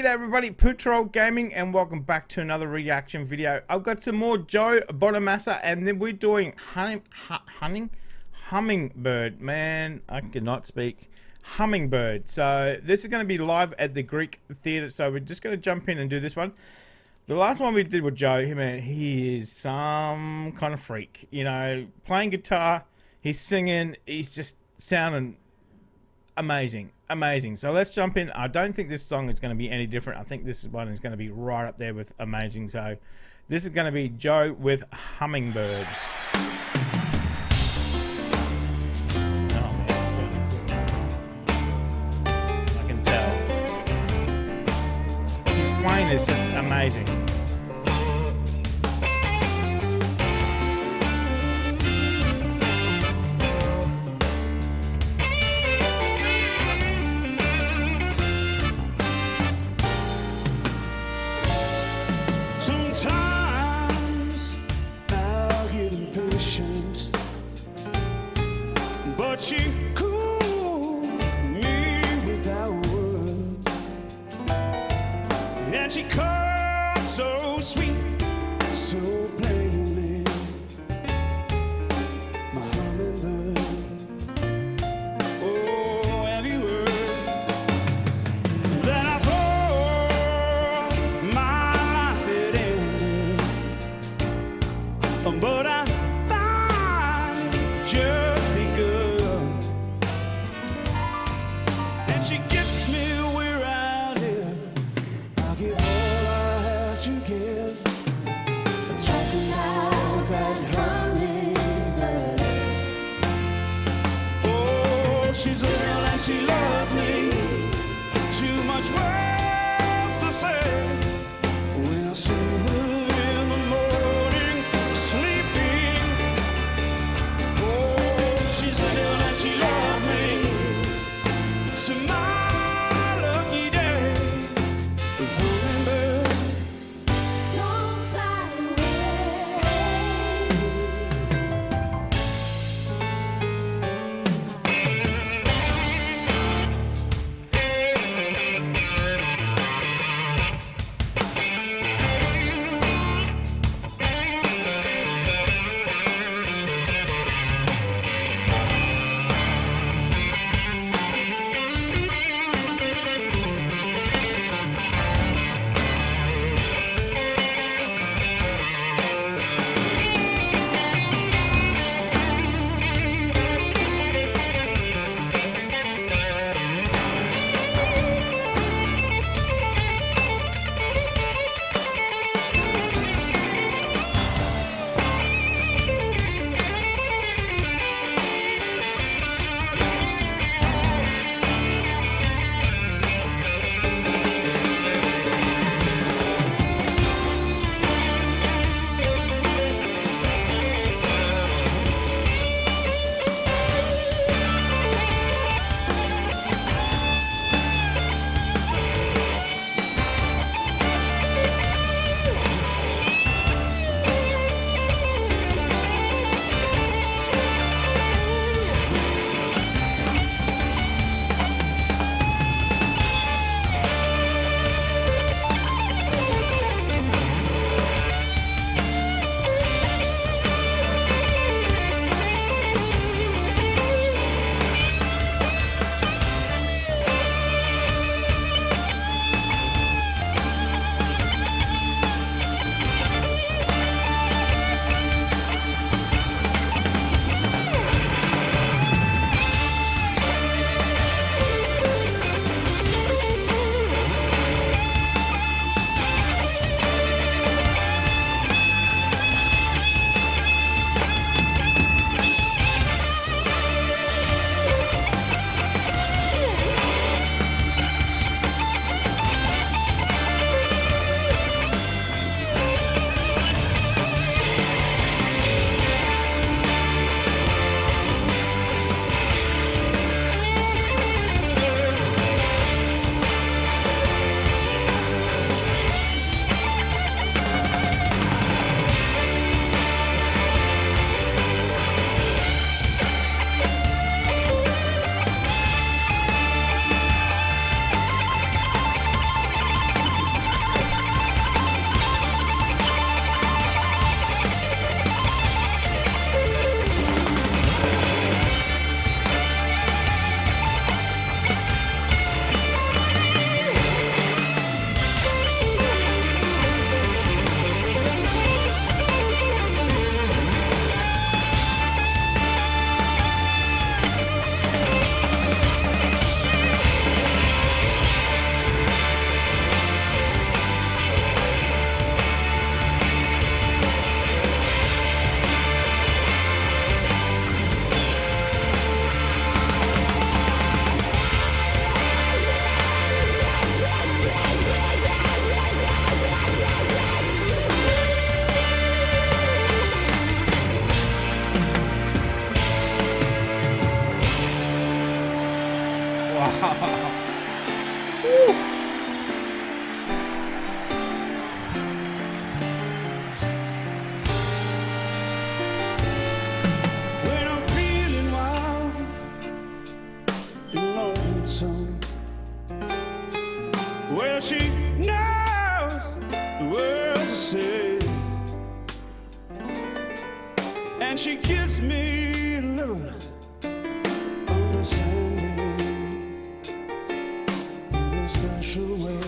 everybody, Patrol Gaming, and welcome back to another reaction video. I've got some more Joe Bonamassa, and then we're doing Hummingbird. Man, I cannot speak. Hummingbird. So this is going to be live at the Greek Theatre, so we're just going to jump in and do this one. The last one we did with Joe, man, he is some kind of freak. You know, playing guitar, he's singing, he's just sounding amazing. Amazing. So let's jump in. I don't think this song is going to be any different. I think this one is going to be right up there with amazing. So this is going to be Joe with Hummingbird. Oh, I can tell. His playing is just amazing. But she cooled me without words, and she called so sweet, so plainly, my hummingbird. Oh, have you heard that I thought my life had ended, but I find just begun. she knows the words I say, and she gives me a little understanding in a special way.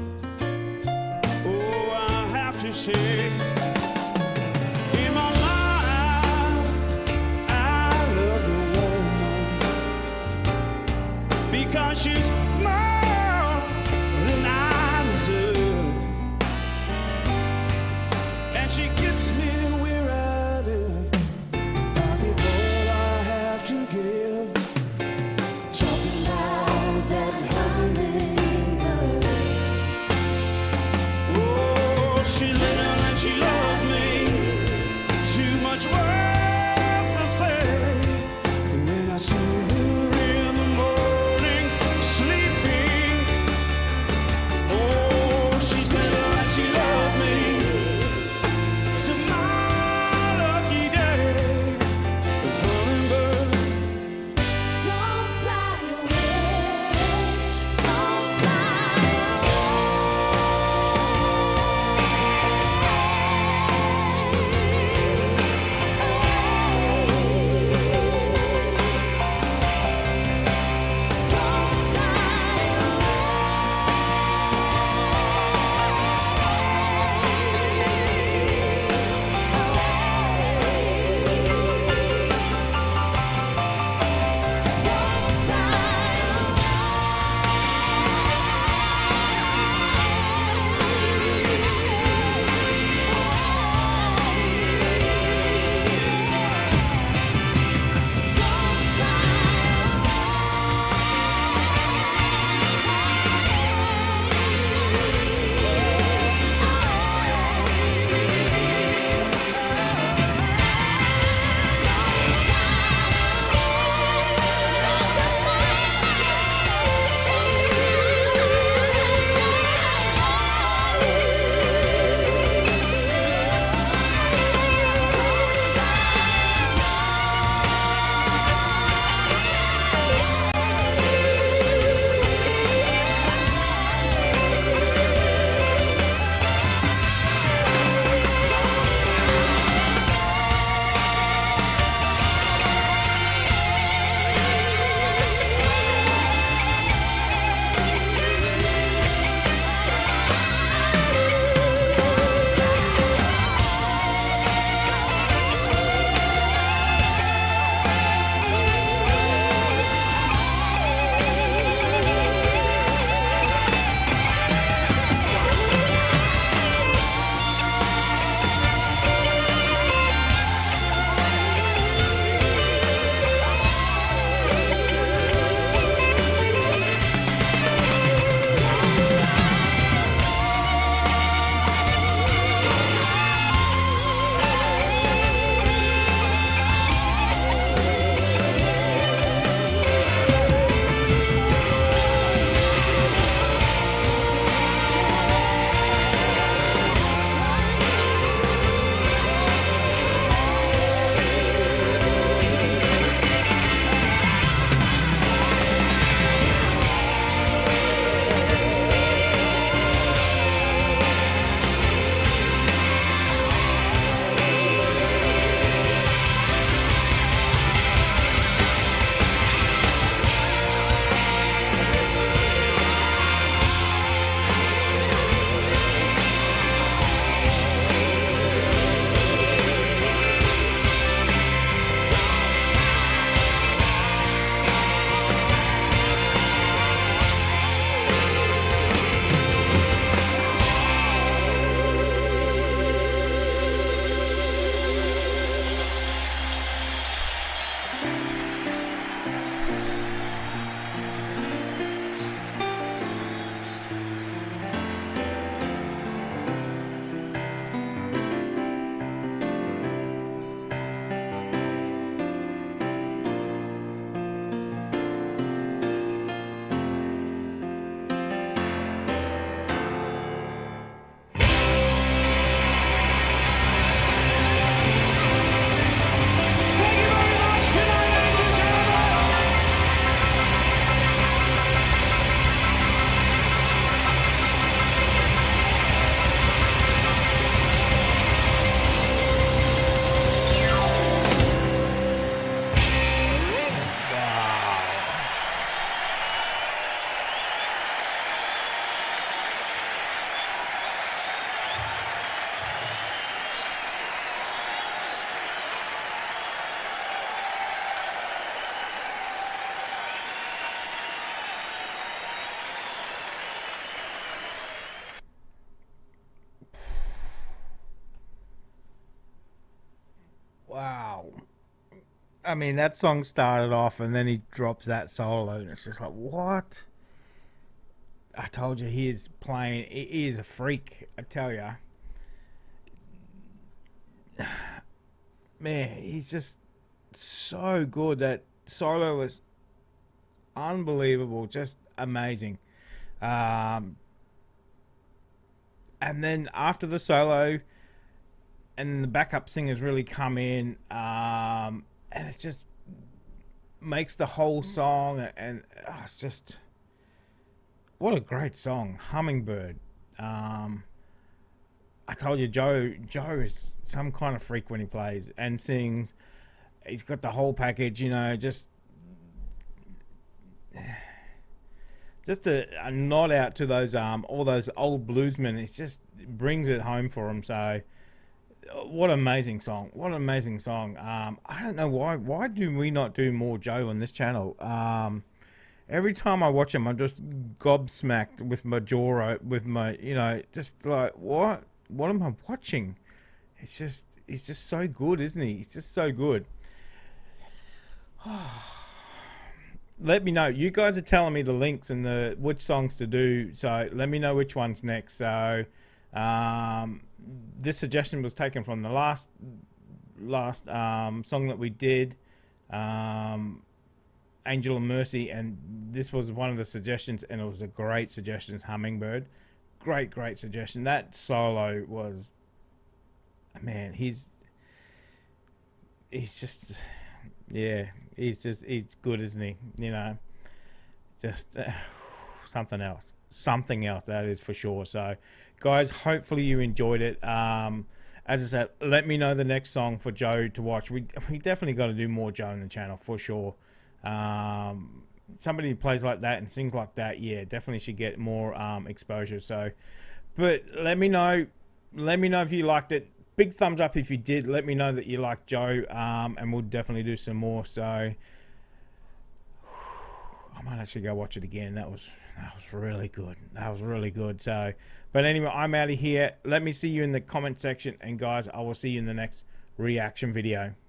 Oh, I have to say, in my life, I love the woman because she's more than I deserve, and she gets me where I live. I give all I have to give. Talking about that hummingbird. Oh, she's little and she loves me. Too much words to say. And when I see her in the morning sleeping, oh, she's little and she loves me. It's my lucky day. The hummingbird. Don't fly away. Don't fly away. wow. I mean, that song started off and then he drops that solo and it's just like, what? I told you he is playing. He is a freak, I tell you. Man, he's just so good. That solo was unbelievable, just amazing. And then after the solo, and the backup singers really come in, and it just makes the whole song, and it's just, what a great song, Hummingbird. I told you, Joe is some kind of freak when he plays and sings. He's got the whole package, you know, just a nod out to those all those old bluesmen. It just brings it home for him. So what an amazing song. What an amazing song. I don't know why do we not do more Joe on this channel? Every time I watch him, I'm just gobsmacked with my jaw, with my, you know, just like, what am I watching? He's just so good, isn't he? He's just so good. Let me know. You guys are telling me the links and which songs to do, so let me know which one's next. So this suggestion was taken from the last song that we did, Angel of Mercy, and this was one of the suggestions, and it was a great suggestion, Hummingbird. Great suggestion. That solo was, man, he's just, yeah, he's good, isn't he? You know, just something else, that is for sure. So guys, hopefully you enjoyed it. As I said, let me know the next song for Joe to watch. We definitely got to do more Joe on the channel for sure. Somebody who plays like that and sings like that, yeah, definitely should get more exposure. So, but let me know if you liked it. Big thumbs up if you did. Let me know that you liked Joe, and we'll definitely do some more. So I might actually go watch it again. That was really good. That was really good. So, but anyway, I'm out of here. Let me see you in the comment section, and guys, I will see you in the next reaction video.